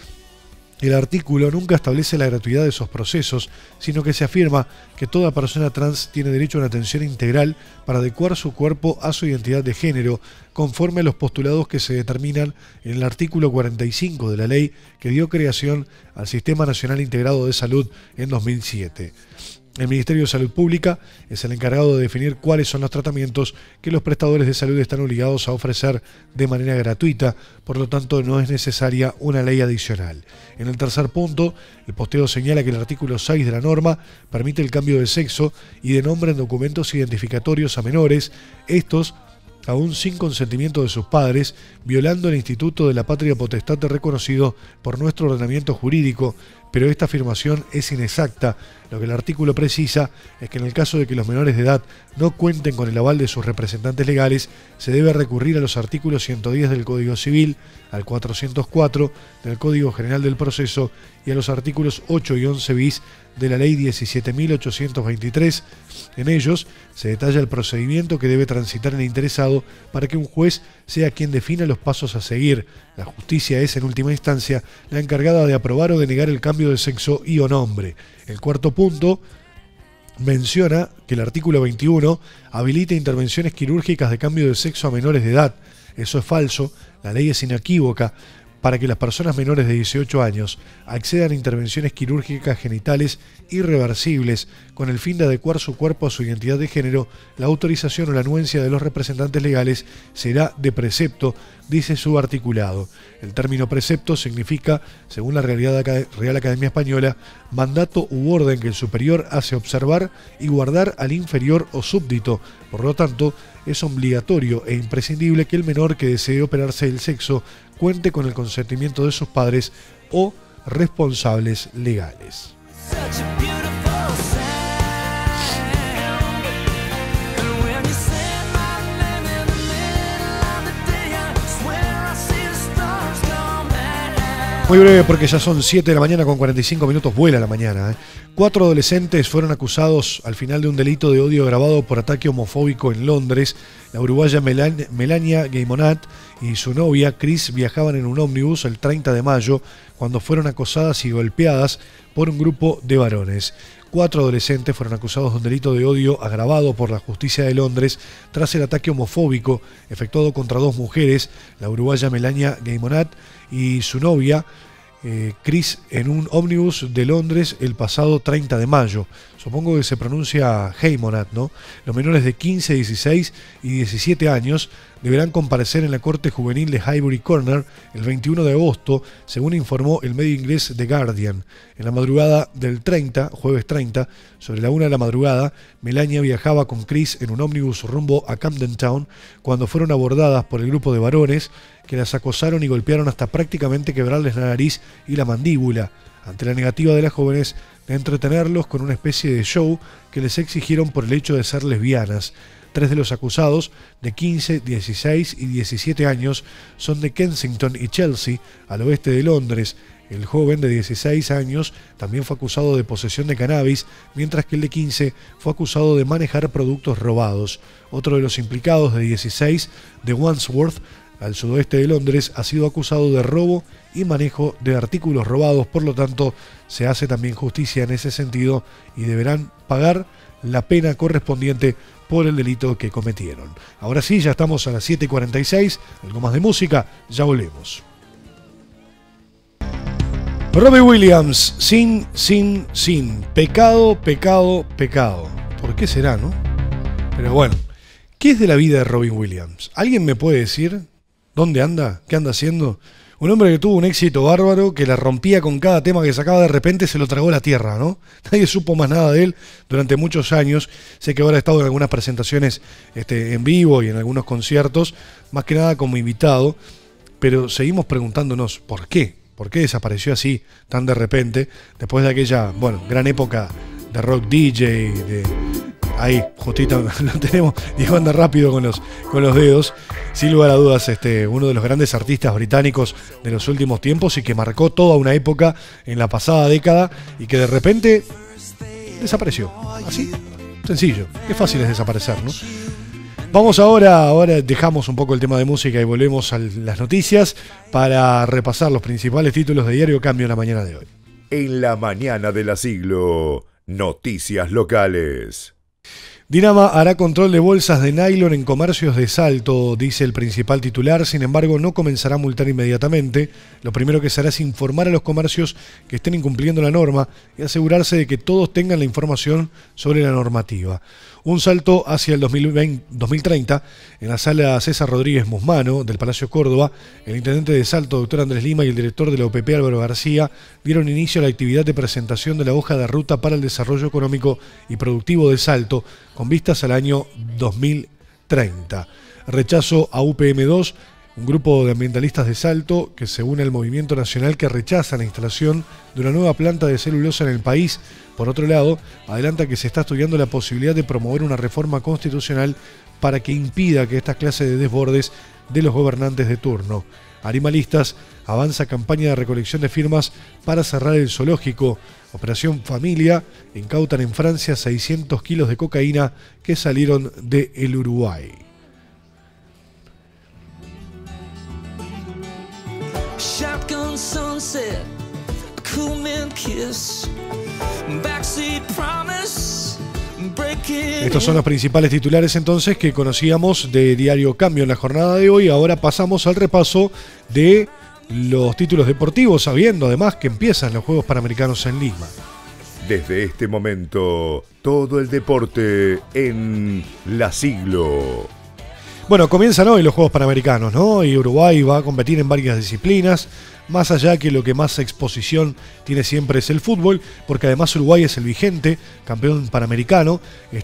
el artículo nunca establece la gratuidad de esos procesos, sino que se afirma que toda persona trans tiene derecho a una atención integral para adecuar su cuerpo a su identidad de género, conforme a los postulados que se determinan en el artículo 45 de la ley que dio creación al Sistema Nacional Integrado de Salud en 2007. El Ministerio de Salud Pública es el encargado de definir cuáles son los tratamientos que los prestadores de salud están obligados a ofrecer de manera gratuita, por lo tanto no es necesaria una ley adicional. En el tercer punto, el posteo señala que el artículo 6 de la norma permite el cambio de sexo y de nombre en documentos identificatorios a menores, estos aún sin consentimiento de sus padres, violando el Instituto de la Patria Potestad reconocido por nuestro ordenamiento jurídico, pero esta afirmación es inexacta. Lo que el artículo precisa es que en el caso de que los menores de edad no cuenten con el aval de sus representantes legales, se debe recurrir a los artículos 110 del Código Civil, al 404 del Código General del Proceso y a los artículos 8 y 11 bis de la Ley 17.823. En ellos se detalla el procedimiento que debe transitar el interesado para que un juez sea quien defina los pasos a seguir. La justicia es, en última instancia, la encargada de aprobar o denegar el cambio de sexo y o nombre. El cuarto punto menciona que el artículo 21 habilita intervenciones quirúrgicas de cambio de sexo a menores de edad. Eso es falso. La ley es inequívoca para que las personas menores de 18 años accedan a intervenciones quirúrgicas genitales irreversibles con el fin de adecuar su cuerpo a su identidad de género. La autorización o la anuencia de los representantes legales será de precepto, dice su articulado. El término precepto significa, según la Real Academia Española, mandato u orden que el superior hace observar y guardar al inferior o súbdito. Por lo tanto, es obligatorio e imprescindible que el menor que desee operarse el sexo cuente con el consentimiento de sus padres o responsables legales. Muy breve porque ya son 7 de la mañana con 45 minutos, vuela la mañana. 4 adolescentes fueron acusados al final de un delito de odio agravado por ataque homofóbico en Londres. La uruguaya Melania Gaymonat y su novia Chris viajaban en un ómnibus el 30 de mayo cuando fueron acosadas y golpeadas por un grupo de varones. 4 adolescentes fueron acusados de un delito de odio agravado por la justicia de Londres tras el ataque homofóbico efectuado contra 2 mujeres, la uruguaya Melania Gaymonat y su novia Chris, en un ómnibus de Londres el pasado 30 de mayo. Supongo que se pronuncia Gaymonat, ¿no? Los menores de 15, 16 y 17 años deberán comparecer en la Corte Juvenil de Highbury Corner el 21 de agosto, según informó el medio inglés The Guardian. En la madrugada del 30, jueves 30, sobre la 1 de la madrugada, Melania viajaba con Chris en un ómnibus rumbo a Camden Town cuando fueron abordadas por el grupo de varones que las acosaron y golpearon hasta prácticamente quebrarles la nariz y la mandíbula, ante la negativa de las jóvenes de entretenerlos con una especie de show que les exigieron por el hecho de ser lesbianas. 3 de los acusados, de 15, 16 y 17 años, son de Kensington y Chelsea, al oeste de Londres. El joven de 16 años también fue acusado de posesión de cannabis, mientras que el de 15 fue acusado de manejar productos robados. Otro de los implicados, de 16, de Wandsworth, al sudoeste de Londres, ha sido acusado de robo y manejo de artículos robados. Por lo tanto, se hace también justicia en ese sentido y deberán pagar la pena correspondiente por el delito que cometieron. Ahora sí, ya estamos a las 7:46, algo más de música, ya volvemos. Robbie Williams, sin, pecado, pecado, pecado. ¿Por qué será, no? Pero bueno, ¿qué es de la vida de Robbie Williams? ¿Alguien me puede decir dónde anda? ¿Qué anda haciendo? Un hombre que tuvo un éxito bárbaro, que la rompía con cada tema que sacaba, de repente se lo tragó la tierra, ¿no? Nadie supo más nada de él durante muchos años. Sé que ahora ha estado en algunas presentaciones en vivo y en algunos conciertos, más que nada como invitado, pero seguimos preguntándonos ¿por qué? ¿Por qué desapareció así tan de repente? Después de aquella, gran época de rock DJ, ahí, justito lo tenemos, Diego anda rápido con los dedos. Sin lugar a dudas, uno de los grandes artistas británicos de los últimos tiempos y que marcó toda una época en la pasada década y que de repente desapareció. Así, sencillo. Qué fácil es desaparecer, ¿no? Vamos ahora dejamos un poco el tema de música y volvemos a las noticias para repasar los principales títulos de Diario Cambio en la mañana de hoy.
En la mañana de la siglo, noticias locales.
Dinama hará control de bolsas de nylon en comercios de Salto, dice el principal titular. Sin embargo, no comenzará a multar inmediatamente. Lo primero que se hará es informar a los comercios que estén incumpliendo la norma y asegurarse de que todos tengan la información sobre la normativa. Un salto hacia el 2030. En la sala César Rodríguez Musmano del Palacio Córdoba, el intendente de Salto, doctor Andrés Lima, y el director de la OPP, Álvaro García, dieron inicio a la actividad de presentación de la hoja de ruta para el desarrollo económico y productivo de Salto, con vistas al año 2030. Rechazo a UPM2, un grupo de ambientalistas de Salto que se une al movimiento nacional que rechaza la instalación de una nueva planta de celulosa en el país. Por otro lado, adelanta que se está estudiando la posibilidad de promover una reforma constitucional para que impida que esta clase de desbordes de los gobernantes de turno. Animalistas avanza campaña de recolección de firmas para cerrar el zoológico. Operación Familia, incautan en Francia 600 kilos de cocaína que salieron del Uruguay.
Shotgun sunset, a cool man kiss, backseat promise,
Estos son los principales titulares entonces que conocíamos de Diario Cambio en la jornada de hoy. Ahora pasamos al repaso de los títulos deportivos, sabiendo además que empiezan los Juegos Panamericanos en Lima.
Desde este momento, todo el deporte en La Siglo.
Bueno, comienzan hoy los Juegos Panamericanos, ¿no? Y Uruguay va a competir en varias disciplinas. Más allá que lo que más exposición tiene siempre es el fútbol, porque además Uruguay es el vigente campeón panamericano.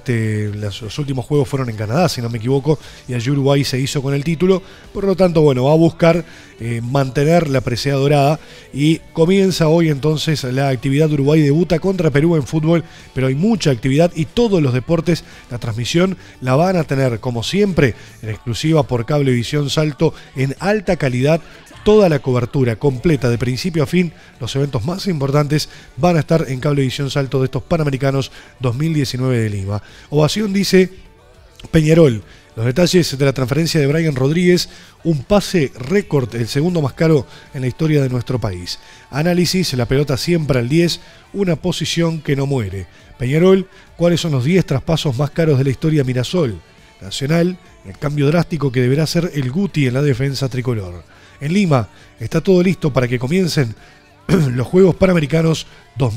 Los últimos juegos fueron en Canadá, si no me equivoco, y allí Uruguay se hizo con el título. Por lo tanto, bueno, va a buscar mantener la presea dorada. Y comienza hoy entonces la actividad. Uruguay debuta contra Perú en fútbol, pero hay mucha actividad y todos los deportes, la transmisión la van a tener, como siempre, en exclusiva por Cablevisión Salto, en alta calidad. Toda la cobertura completa de principio a fin, los eventos más importantes van a estar en Cablevisión Salto de estos Panamericanos 2019 de Lima. Ovación, dice Peñarol. Los detalles de la transferencia de Brian Rodríguez, un pase récord, el segundo más caro en la historia de nuestro país. Análisis, la pelota siempre al 10, una posición que no muere. Peñarol, ¿cuáles son los 10 traspasos más caros de la historia Mirasol? Nacional, el cambio drástico que deberá ser el Guti en la defensa tricolor. En Lima está todo listo para que comiencen los Juegos Panamericanos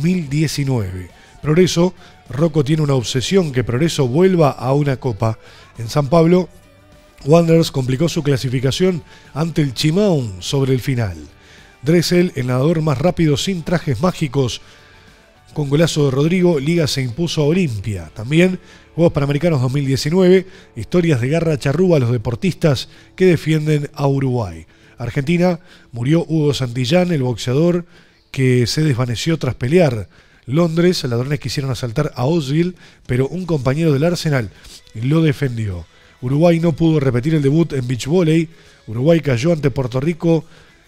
2019. Progreso, Rocco tiene una obsesión que Progreso vuelva a una copa. En San Pablo, Wanderers complicó su clasificación ante el Chimaun sobre el final. Dressel, el nadador más rápido sin trajes mágicos. Con golazo de Rodrigo, Liga se impuso a Olimpia. También Juegos Panamericanos 2019, historias de garra charrúa a los deportistas que defienden a Uruguay. Argentina, murió Hugo Santillán, el boxeador que se desvaneció tras pelear. Londres, ladrones quisieron asaltar a Ozil, pero un compañero del Arsenal lo defendió. Uruguay no pudo repetir el debut en beach volley. Uruguay cayó ante Puerto Rico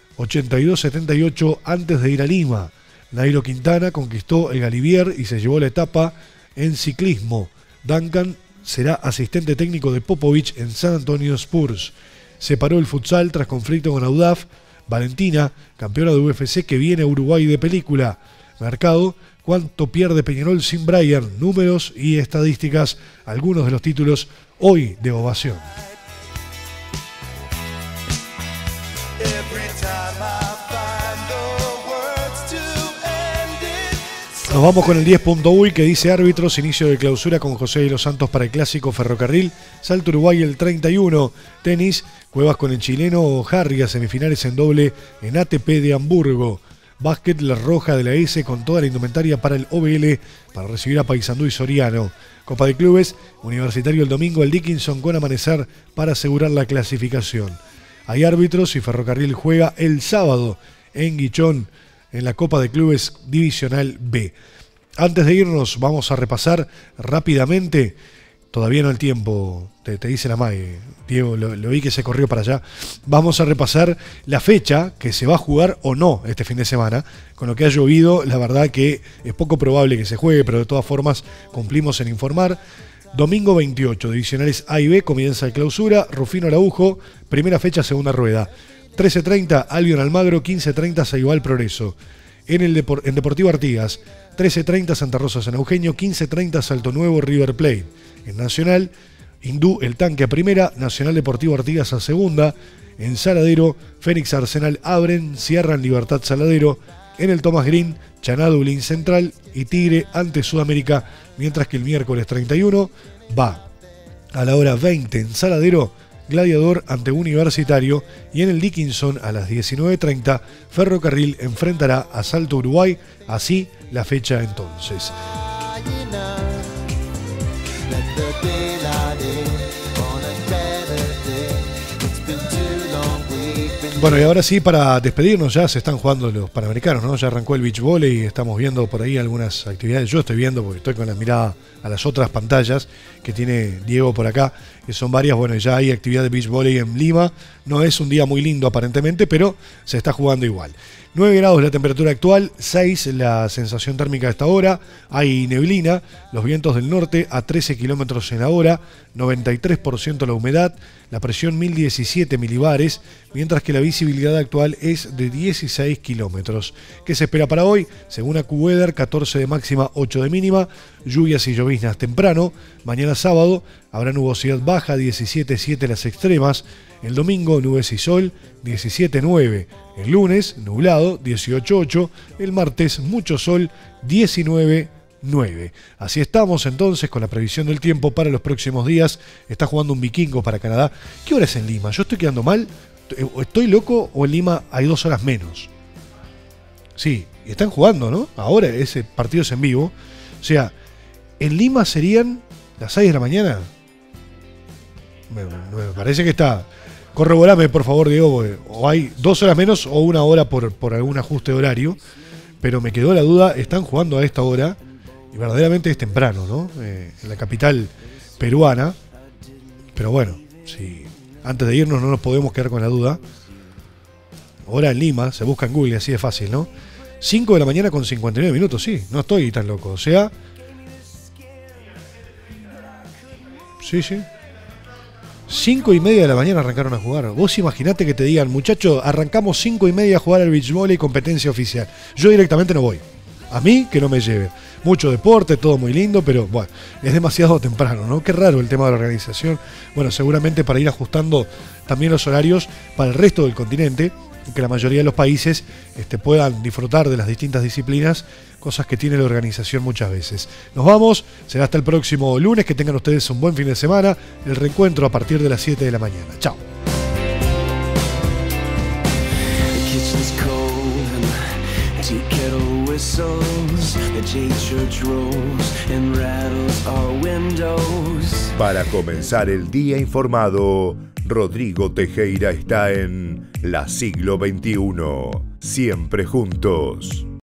82-78 antes de ir a Lima. Nairo Quintana conquistó el Galibier y se llevó la etapa en ciclismo. Duncan será asistente técnico de Popovich en San Antonio Spurs. Se paró el futsal tras conflicto con Audaf. Valentina, campeona de UFC que viene a Uruguay de película. Mercado, ¿cuánto pierde Peñarol sin Brian? Números y estadísticas, algunos de los títulos hoy de Ovación. Nos vamos con el 10.uy que dice árbitros, inicio de clausura con José de los Santos para el clásico Ferrocarril, Salto Uruguay el 31, tenis, Cuevas con el chileno Harry a semifinales en doble en ATP de Hamburgo, básquet La Roja de la S con toda la indumentaria para el OBL para recibir a Paysandú y Soriano, Copa de Clubes, Universitario el domingo al Dickinson con Amanecer para asegurar la clasificación. Hay árbitros y Ferrocarril juega el sábado en Guichón en la Copa de Clubes Divisional B. Antes de irnos, vamos a repasar rápidamente, todavía no el tiempo, te dice la Mae, Diego, lo vi que se corrió para allá. Vamos a repasar la fecha que se va a jugar o no este fin de semana. Con lo que ha llovido, la verdad que es poco probable que se juegue, pero de todas formas cumplimos en informar. Domingo 28, divisionales A y B, comienza la clausura, Rufino Araujo, primera fecha, segunda rueda. 13:30 Albion Almagro, 15:30 Saibal Progreso. En Deportivo Artigas, 13:30 Santa Rosa San Eugenio, 15:30 Salto Nuevo River Plate. En Nacional, Hindú El Tanque a primera, Nacional Deportivo Artigas a segunda. En Saladero, Fénix Arsenal abren, cierran Libertad Saladero. En el Thomas Green, Chaná Dublín Central y Tigre ante Sudamérica, mientras que el miércoles 31 va a la hora 20 en Saladero, Gladiador ante Universitario, y en el Dickinson a las 19:30 Ferrocarril enfrentará a Salto Uruguay, así la fecha entonces. Bueno, y ahora sí, para despedirnos, ya se están jugando los Panamericanos, ¿no? Ya arrancó el beach volley y estamos viendo por ahí algunas actividades. Yo estoy viendo porque estoy con la mirada a las otras pantallas que tiene Diego por acá, que son varias. Bueno, ya hay actividad de beach volley en Lima. No es un día muy lindo aparentemente, pero se está jugando igual. 9 grados la temperatura actual, 6 la sensación térmica de esta hora, hay neblina, los vientos del norte a 13 kilómetros en la hora, 93% la humedad, la presión 1017 milibares, mientras que la visibilidad actual es de 16 kilómetros. ¿Qué se espera para hoy? Según AccuWeather, 14 de máxima, 8 de mínima, lluvias y lloviznas temprano. Mañana sábado habrá nubosidad baja, 17,7 las extremas. El domingo, nubes y sol, 17,9. El lunes, nublado, 18,8. El martes, mucho sol, 19,9. Así estamos entonces con la previsión del tiempo para los próximos días. Está jugando un vikingo para Canadá. ¿Qué hora es en Lima? ¿Yo estoy quedando mal? ¿Estoy loco o en Lima hay 2 horas menos? Sí, y están jugando, ¿no? Ahora ese partido es en vivo. O sea, en Lima serían las 6 de la mañana. Me parece que está... Corroborame, por favor, Diego, porque o hay 2 horas menos o 1 hora por algún ajuste de horario. Pero me quedó la duda, están jugando a esta hora y verdaderamente es temprano, ¿no? En la capital peruana. Pero bueno, si antes de irnos no nos podemos quedar con la duda. Hora en Lima, se busca en Google, así de fácil, ¿no? 5 de la mañana con 59 minutos, sí, no estoy tan loco. O sea... Sí. 5:30 de la mañana arrancaron a jugar. Vos imaginate que te digan, muchachos, arrancamos 5:30 a jugar al beach volley, competencia oficial. Yo directamente no voy. A mí que no me lleve. Mucho deporte, todo muy lindo, pero bueno, es demasiado temprano, ¿no? Qué raro el tema de la organización. Bueno, seguramente para ir ajustando también los horarios para el resto del continente, que la mayoría de los países puedan disfrutar de las distintas disciplinas, cosas que tiene la organización muchas veces. Nos vamos, será hasta el próximo lunes, que tengan ustedes un buen fin de semana, el reencuentro a partir de las 7 de la mañana. Chao.
Para comenzar el día informado, Rodrigo Tejera está en La Siglo XXI, siempre juntos.